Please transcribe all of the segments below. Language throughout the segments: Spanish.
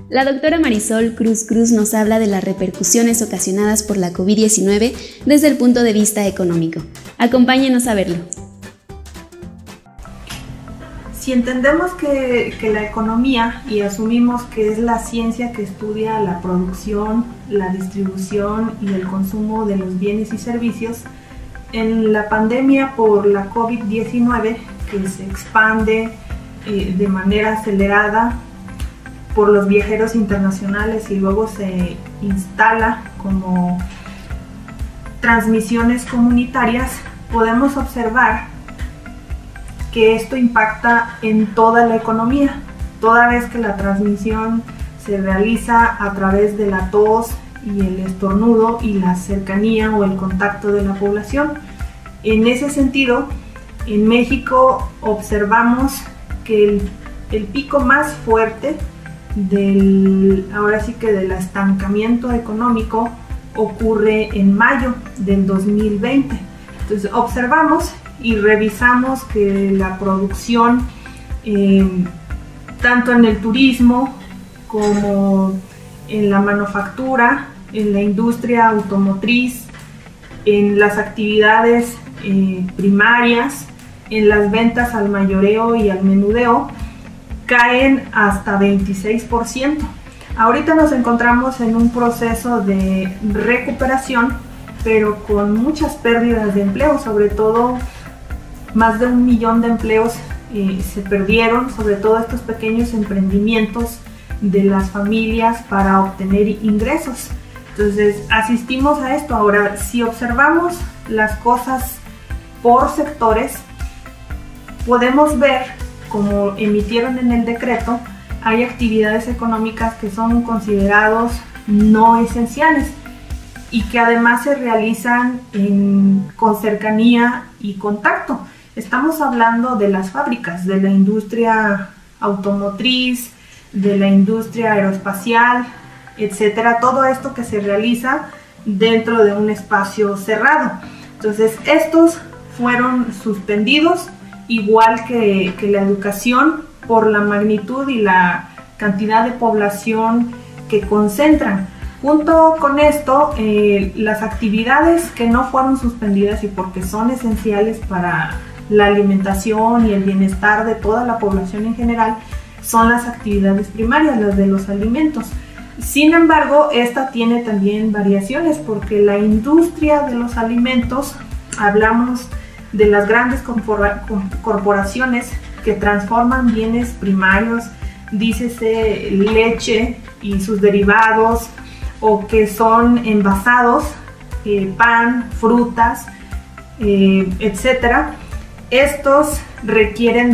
La doctora Marisol Cruz Cruz nos habla de las repercusiones ocasionadas por la COVID-19 desde el punto de vista económico. Acompáñenos a verlo. Si entendemos que la economía y asumimos que es la ciencia que estudia la producción, la distribución y el consumo de los bienes y servicios, en la pandemia por la COVID-19, que se expande de manera acelerada por los viajeros internacionales y luego se instala como transmisiones comunitarias, podemos observar que esto impacta en toda la economía, toda vez que la transmisión se realiza a través de la tos y el estornudo y la cercanía o el contacto de la población. En ese sentido, en México observamos que el pico más fuerte del estancamiento económico ocurre en mayo del 2020. Entonces observamos y revisamos que la producción, tanto en el turismo como en la manufactura, en la industria automotriz, en las actividades primarias, en las ventas al mayoreo y al menudeo, caen hasta 26%. Ahorita nos encontramos en un proceso de recuperación, pero con muchas pérdidas de empleo, sobre todo más de 1 millón de empleos se perdieron, sobre todo estos pequeños emprendimientos de las familias para obtener ingresos. Entonces asistimos a esto. Ahora, si observamos las cosas por sectores, podemos ver, como emitieron en el decreto, hay actividades económicas que son considerados no esenciales y que además se realizan con cercanía y contacto. Estamos hablando de las fábricas, de la industria automotriz, de la industria aeroespacial, etcétera, todo esto que se realiza dentro de un espacio cerrado. Entonces, estos fueron suspendidos, igual que la educación, por la magnitud y la cantidad de población que concentran. Junto con esto, las actividades que no fueron suspendidas y porque son esenciales para la alimentación y el bienestar de toda la población en general, son las actividades primarias, las de los alimentos. Sin embargo, esta tiene también variaciones, porque la industria de los alimentos, hablamos de las grandes corporaciones que transforman bienes primarios, dícese leche y sus derivados, o que son envasados, pan, frutas, etcétera. Estos requieren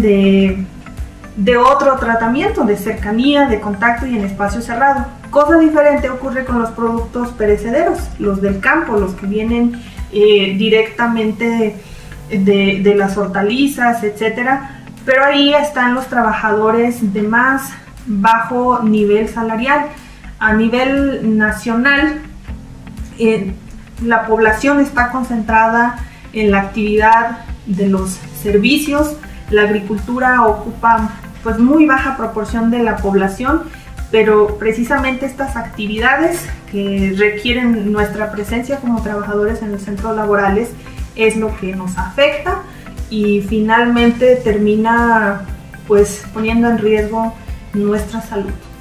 de otro tratamiento, de cercanía, de contacto y en espacio cerrado. Cosa diferente ocurre con los productos perecederos, los del campo, los que vienen directamente de las hortalizas, etcétera. Pero ahí están los trabajadores de más bajo nivel salarial. A nivel nacional, la población está concentrada en la actividad de los servicios. La agricultura ocupa pues muy baja proporción de la población, pero precisamente estas actividades que requieren nuestra presencia como trabajadores en los centros laborales es lo que nos afecta y finalmente termina pues poniendo en riesgo nuestra salud.